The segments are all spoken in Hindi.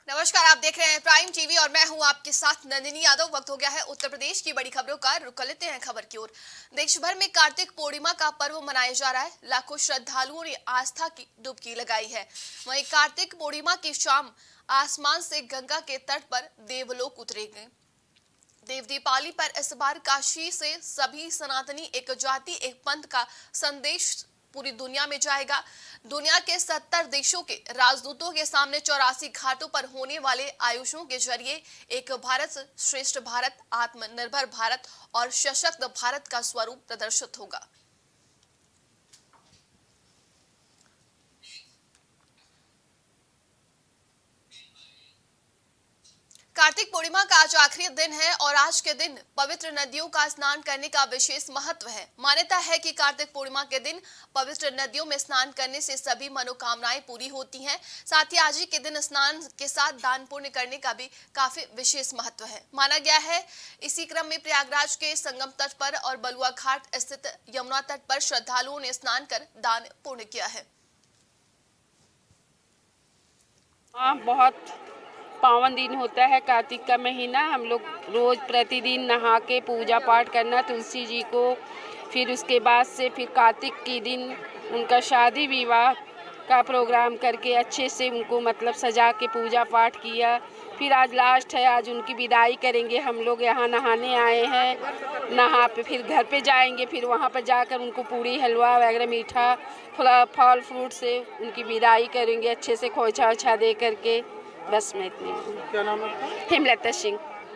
नमस्कार, आप देख रहे हैं प्राइम टीवी और मैं हूं आपके साथ नंदिनी यादव। वक्त हो गया है उत्तर प्रदेश की बड़ी खबरों का। रुक कर लेते हैं खबर की ओर। देश भर में कार्तिक पूर्णिमा का पर्व मनाया जा रहा है। लाखों श्रद्धालुओं ने आस्था की डुबकी लगाई है। वहीं कार्तिक पूर्णिमा की शाम आसमान से गंगा के तट पर देवलोक उतरेंगे। देव दीपावली पर इस बार काशी से सभी सनातनी एक जाति एक पंथ का संदेश पूरी दुनिया में जाएगा। दुनिया के 70 देशों के राजदूतों के सामने 84 घाटों पर होने वाले आयोजनों के जरिए एक भारत श्रेष्ठ भारत, आत्मनिर्भर भारत और सशक्त भारत का स्वरूप प्रदर्शित होगा। कार्तिक पूर्णिमा का आज आखिरी दिन है और आज के दिन पवित्र नदियों का स्नान करने का विशेष महत्व है। मान्यता है कि कार्तिक पूर्णिमा के दिन पवित्र नदियों में स्नान करने से सभी मनोकामनाएं पूरी होती हैं। साथ ही आज ही के दिन स्नान के साथ दान पुण्य करने का भी काफी विशेष महत्व है माना गया है। इसी क्रम में प्रयागराज के संगम तट पर और बलुआ घाट स्थित यमुना तट पर श्रद्धालुओं ने स्नान कर दान पुण्य किया है। बहुत पावन दिन होता है कार्तिक का महीना। हम लोग रोज प्रतिदिन नहा के पूजा पाठ करना तुलसी जी को, फिर उसके बाद से फिर कार्तिक के दिन उनका शादी विवाह का प्रोग्राम करके अच्छे से उनको मतलब सजा के पूजा पाठ किया। फिर आज लास्ट है, आज उनकी विदाई करेंगे। हम लोग यहाँ नहाने आए हैं, नहा पे फिर घर पे जाएंगे, फिर वहाँ पर जाकर उनको पूरी हलवा वगैरह मीठा फल फ्रूट से उनकी विदाई करेंगे अच्छे से, खोचा वोछा दे करके। बस मैं इतनी। क्या नाम है? हेमलता सिंह।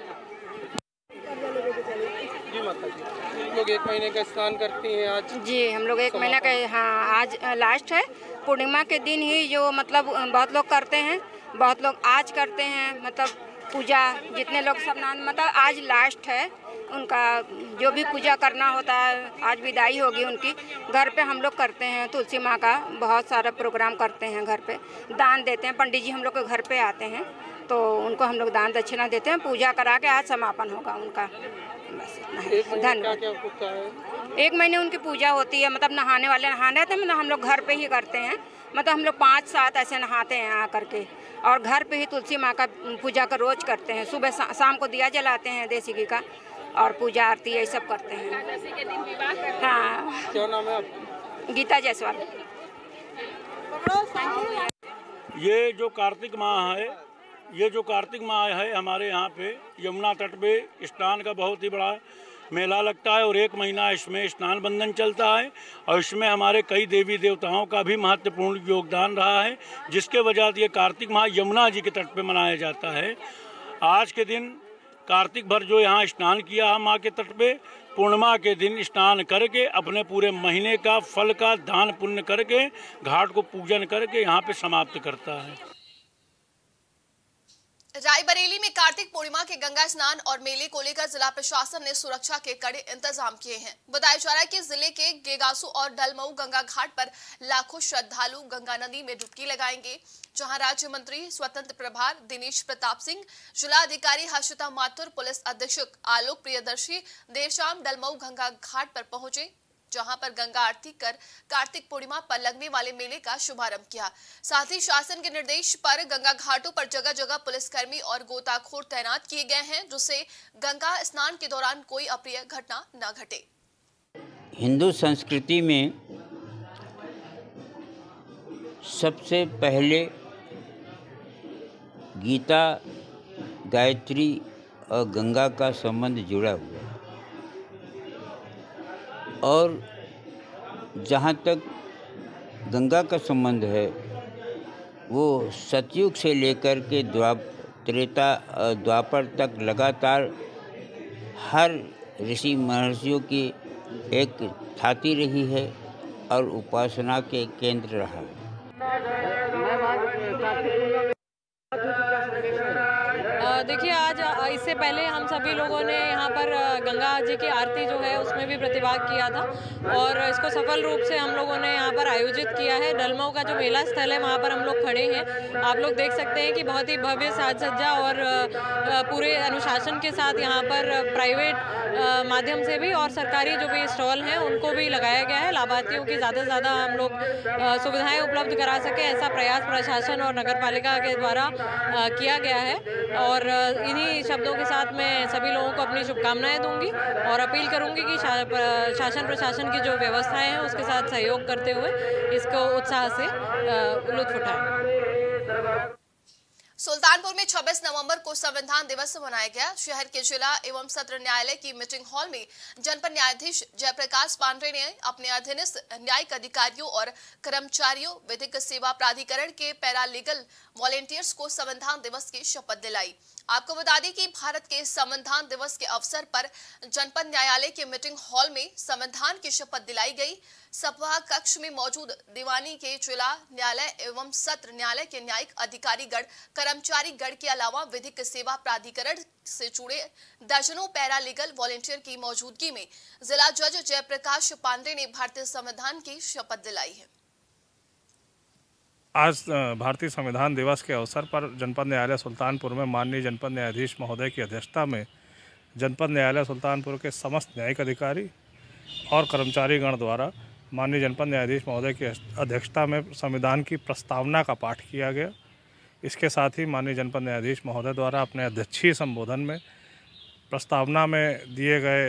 जी माता जी, हम लोग 1 महीने का स्नान करती हैं आज। जी, हम लोग 1 महीना का, हाँ आज लास्ट है। पूर्णिमा के दिन ही जो मतलब बहुत लोग करते हैं, बहुत लोग आज करते हैं मतलब पूजा, जितने लोग सब मतलब आज लास्ट है उनका जो भी पूजा करना होता है। आज विदाई होगी उनकी। घर पे हम लोग करते हैं तुलसी माँ का बहुत सारा प्रोग्राम करते हैं। घर पे दान देते हैं, पंडित जी हम लोग के घर पे आते हैं तो उनको हम लोग दान दक्षिणा देते हैं। पूजा करा के आज समापन होगा उनका। बस धन्यवाद। 1 महीने उनकी पूजा होती है, मतलब नहाने वाले नहाने थे, मतलब हम लोग घर पे ही करते हैं। मतलब हम लोग 5-7 ऐसे नहाते हैं आ करके, और घर पे ही तुलसी माँ का पूजा का रोज करते हैं। सुबह शाम को दिया जलाते हैं देसी घी का, और पूजा आरती यही सब करते हैं। हाँ। क्या नाम है आप? गीता जायसवाल। ये जो कार्तिक माह है हमारे यहाँ पे यमुना तट पे स्नान का बहुत ही बड़ा मेला लगता है और 1 महीना इसमें स्नान बंधन चलता है। और इसमें हमारे कई देवी देवताओं का भी महत्वपूर्ण योगदान रहा है, जिसके वजह से ये कार्तिक माह यमुना जी के तट पे मनाया जाता है। आज के दिन कार्तिक भर जो यहाँ स्नान किया है माँ के तट पे, पूर्णिमा के दिन स्नान करके अपने पूरे महीने का फल का दान पुण्य करके घाट को पूजन करके यहाँ पे समाप्त करता है। रायबरेली में कार्तिक पूर्णिमा के गंगा स्नान और मेले को लेकर जिला प्रशासन ने सुरक्षा के कड़े इंतजाम किए हैं। बताया जा रहा है कि जिले के गेगासू और डलमऊ गंगा घाट पर लाखों श्रद्धालु गंगा नदी में डुबकी लगाएंगे, जहां राज्य मंत्री स्वतंत्र प्रभार दिनेश प्रताप सिंह, जिला अधिकारी हर्षिता माथुर, पुलिस अधीक्षक आलोक प्रियदर्शी देर शाम डलमऊ गंगा घाट पर पहुंचे, जहां पर गंगा आरती कर कार्तिक पूर्णिमा पर लगने वाले मेले का शुभारंभ किया। साथ ही शासन के निर्देश पर गंगा घाटों पर जगह जगह पुलिसकर्मी और गोताखोर तैनात किए गए हैं, जिससे गंगा स्नान के दौरान कोई अप्रिय घटना न घटे। हिंदू संस्कृति में सबसे पहले गीता, गायत्री और गंगा का संबंध जुड़ा हुआ है। और जहाँ तक गंगा का संबंध है, वो सतयुग से लेकर के त्रेता द्वापर तक लगातार हर ऋषि महर्षियों की एक ख्याति रही है और उपासना के केंद्र रहा है। देखिए आज इससे पहले हम सभी लोगों ने यहाँ पर गंगा जी की आरती जो है उसमें भी प्रतिभाग किया था और इसको सफल रूप से हम लोगों ने यहाँ पर आयोजित किया है। डलमऊ का जो मेला स्थल है वहाँ पर हम लोग खड़े हैं। आप लोग देख सकते हैं कि बहुत ही भव्य साज सज्जा और पूरे अनुशासन के साथ यहाँ पर प्राइवेट माध्यम से भी और सरकारी जो भी स्टॉल हैं उनको भी लगाया गया है। लाभार्थियों की ज़्यादा से ज़्यादा हम लोग सुविधाएं उपलब्ध करा सकें, ऐसा प्रयास प्रशासन और नगर पालिका के द्वारा किया गया है। और इन्हीं शब्दों के साथ मैं सभी लोगों को अपनी शुभकामनाएं दूंगी और अपील करूंगी कि शासन प्रशासन की जो व्यवस्थाएं हैं उसके साथ सहयोग करते हुए इसको उत्साह से लुत्फ उठाएं। सुल्तानपुर में 26 नवंबर को संविधान दिवस मनाया गया। शहर के जिला एवं सत्र न्यायालय की मीटिंग हॉल में जनपद न्यायाधीश जयप्रकाश पांडे ने अपने अधीनस्थ न्यायिक अधिकारियों और कर्मचारियों, विधिक सेवा प्राधिकरण के पैरालीगल वॉलेंटियर्स को संविधान दिवस की शपथ दिलाई। आपको बता दें कि भारत के संविधान दिवस के अवसर पर जनपद न्यायालय के मीटिंग हॉल में संविधान की शपथ दिलाई गई। सभा कक्ष में मौजूद दीवानी के जिला न्यायालय एवं सत्र न्यायालय के न्यायिक अधिकारीगण, कर्मचारीगण के अलावा विधिक सेवा प्राधिकरण से जुड़े दर्जनों पैरालीगल वॉलेंटियर की मौजूदगी में जिला जज जयप्रकाश पांडे ने भारतीय संविधान की शपथ दिलाई है। आज भारतीय संविधान दिवस के अवसर पर जनपद न्यायालय सुल्तानपुर में माननीय जनपद न्यायाधीश महोदय की अध्यक्षता में जनपद न्यायालय सुल्तानपुर के समस्त न्यायिक अधिकारी और कर्मचारीगण द्वारा माननीय जनपद न्यायाधीश महोदय की अध्यक्षता में संविधान की प्रस्तावना का पाठ किया गया। इसके साथ ही माननीय जनपद न्यायाधीश महोदय द्वारा अपने अध्यक्षीय संबोधन में प्रस्तावना में दिए गए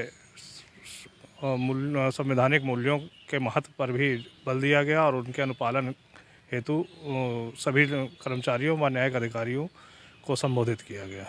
संवैधानिक मूल्यों के महत्व पर भी बल दिया गया और उनके अनुपालन हेतु सभी कर्मचारियों व न्यायिक अधिकारियों को संबोधित किया गया।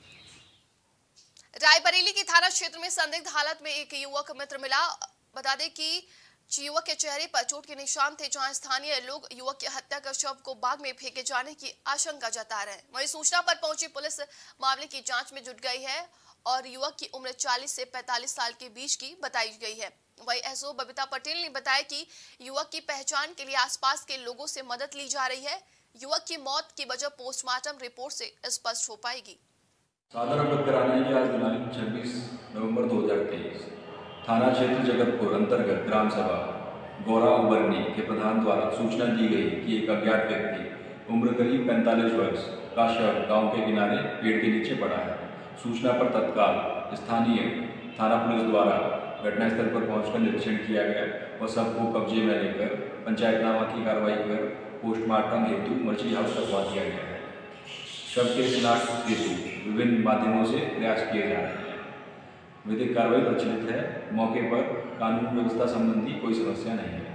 रायबरेली के थाना क्षेत्र में संदिग्ध हालत में एक युवक मित्र मिला। बता दें कि युवक के चेहरे पर चोट के निशान थे, जहां स्थानीय लोग युवक की हत्या कर शव को बाग में फेंके जाने की आशंका जता रहे हैं। वहीं सूचना पर पहुंची पुलिस मामले की जांच में जुट गई है और युवक की उम्र 40 से 45 साल के बीच की बताई गई है। वहीं एसओ बबीता पटेल ने बताया कि युवक की पहचान के लिए आसपास के लोगों से मदद ली जा रही है। युवक की मौत की वजह पोस्टमार्टम रिपोर्ट से स्पष्ट हो पाएगी। सादर अवगत कराना है कि आज दिनांक 26 नवंबर 2023 थाना क्षेत्र जगतपुर अंतर्गत ग्राम सभा गौरा उबरनी के प्रधान द्वारा सूचना दी गई कि एक अज्ञात व्यक्ति उम्र करीब 45 वर्ष का शव गांव के किनारे पेड़ के नीचे पड़ा है। सूचना पर तत्काल स्थानीय थाना पुलिस द्वारा घटनास्थल पर पहुंचकर निरीक्षण किया गया और शव को कब्जे में लेकर पंचायतनामा की कार्रवाई कर पोस्टमार्टम हेतु मर्ची हाउस रखवा दिया गया है। शव के शिनाख्त हेतु विभिन्न माध्यमों से प्रयास किए जा रहे हैं। विधिक कार्रवाई प्रचलित है। मौके पर कानून व्यवस्था संबंधी कोई समस्या नहीं है।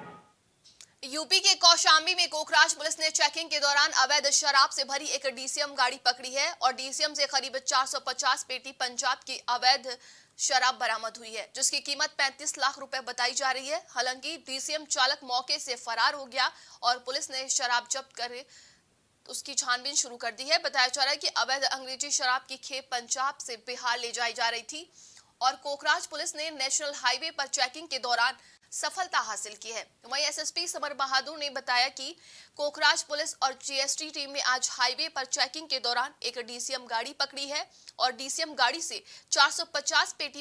यूपी के कौशाम्बी में कोखराज पुलिस ने चेकिंग के दौरान अवैध शराब से भरी एक डीसीएम गाड़ी पकड़ी है और डीसीएम से करीब 450 पेटी पंजाब की अवैध शराब बरामद हुई है, जिसकी कीमत 35 लाख रुपए बताई जा रही है। हालांकि डीसीएम चालक मौके से फरार हो गया और पुलिस ने शराब जब्त कर उसकी छानबीन शुरू कर दी है। बताया जा रहा है कि अवैध अंग्रेजी शराब की खेप पंजाब से बिहार ले जाई जा रही थी और कोखराज पुलिस ने नेशनल हाईवे पर चेकिंग के दौरान सफलता हासिल की है। वहीं एसएसपी समर बहादुर ने बताया कि कोखराज पुलिस और जीएसटी टीम ने आज हाईवे पर चेकिंग के दौरान एक डीसीएम गाड़ी पकड़ी है और डीसीएम गाड़ी से 450 पेटी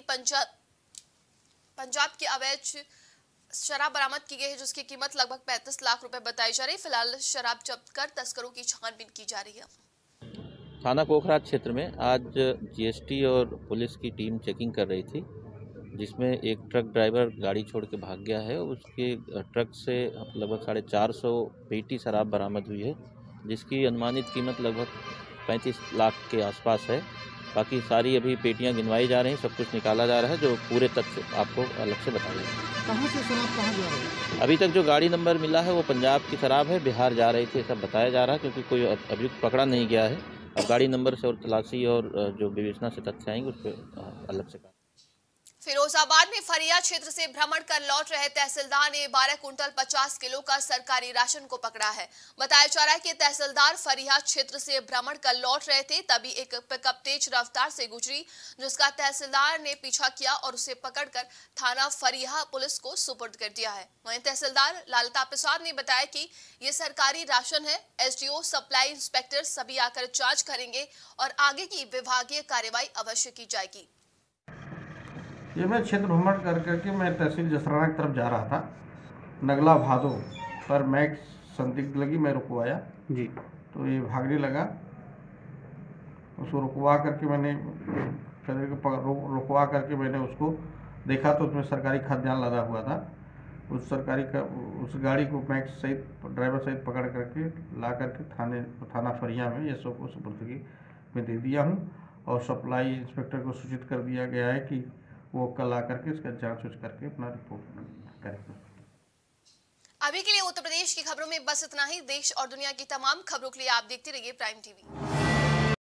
पंजाब की अवैध शराब बरामद की गई है, जिसकी कीमत लगभग 35 लाख रुपए बताई जा रही है। फिलहाल शराब जब्त कर तस्करों की छानबीन की जा रही है। थाना कोखराज क्षेत्र में आज जीएसटी और पुलिस की टीम चेकिंग कर रही थी, जिसमें एक ट्रक ड्राइवर गाड़ी छोड़ के भाग गया है। उसके ट्रक से लगभग 450 पेटी शराब बरामद हुई है, जिसकी अनुमानित कीमत लगभग 35 लाख के आसपास है। बाकी सारी अभी पेटियां गिनवाई जा रही हैं, सब कुछ निकाला जा रहा है, जो पूरे तथ्य आपको अलग से बताएंगे। कहाँ से शराब कहाँ जा रही है? अभी तक जो गाड़ी नंबर मिला है वो पंजाब की शराब है, बिहार जा रही थी ऐसा बताया जा रहा है, क्योंकि कोई अभियुक्त पकड़ा नहीं गया है। अब गाड़ी नंबर से और तलाशी और जो विवेचना से तथ्य आएंगे उस पर अलग से फिरोजाबाद में फरिया क्षेत्र से भ्रमण कर लौट रहे तहसीलदार ने 12 कुंटल 50 किलो का सरकारी राशन को पकड़ा है। बताया जा रहा है कि तहसीलदार फरिया क्षेत्र से भ्रमण कर लौट रहे थे, तभी एक पिकअप तेज रफ्तार से गुजरी, जिसका तहसीलदार ने पीछा किया और उसे पकड़कर थाना फरिया पुलिस को सुपुर्द कर दिया है। वहीं तहसीलदार लालता प्रसाद ने बताया कि ये सरकारी राशन है। एसडीओ, सप्लाई इंस्पेक्टर सभी आकर जांच करेंगे और आगे की विभागीय कार्रवाई अवश्य की जाएगी। ये मैं क्षेत्र भ्रमण करके मैं तहसील जसराना की तरफ जा रहा था। नगला भादो पर मैं संदिग्ध लगी, मैं रुकवाया जी, तो ये भागने लगा। उसको रुकवा करके मैंने उसको देखा तो उसमें सरकारी खाद्यान्न लदा हुआ था। उस गाड़ी को मैं सहित ड्राइवर सहित पकड़ करके ला करके थाना फरिया में ये सब को सुपुर्दगी में दे दिया हूँ और सप्लाई इंस्पेक्टर को सूचित कर दिया गया है कि वो कल आकर के इसका जांच करके अपना रिपोर्ट करेंगे। अभी के लिए उत्तर प्रदेश की खबरों में बस इतना ही। देश और दुनिया की तमाम खबरों के लिए आप देखते रहिए प्राइम टीवी।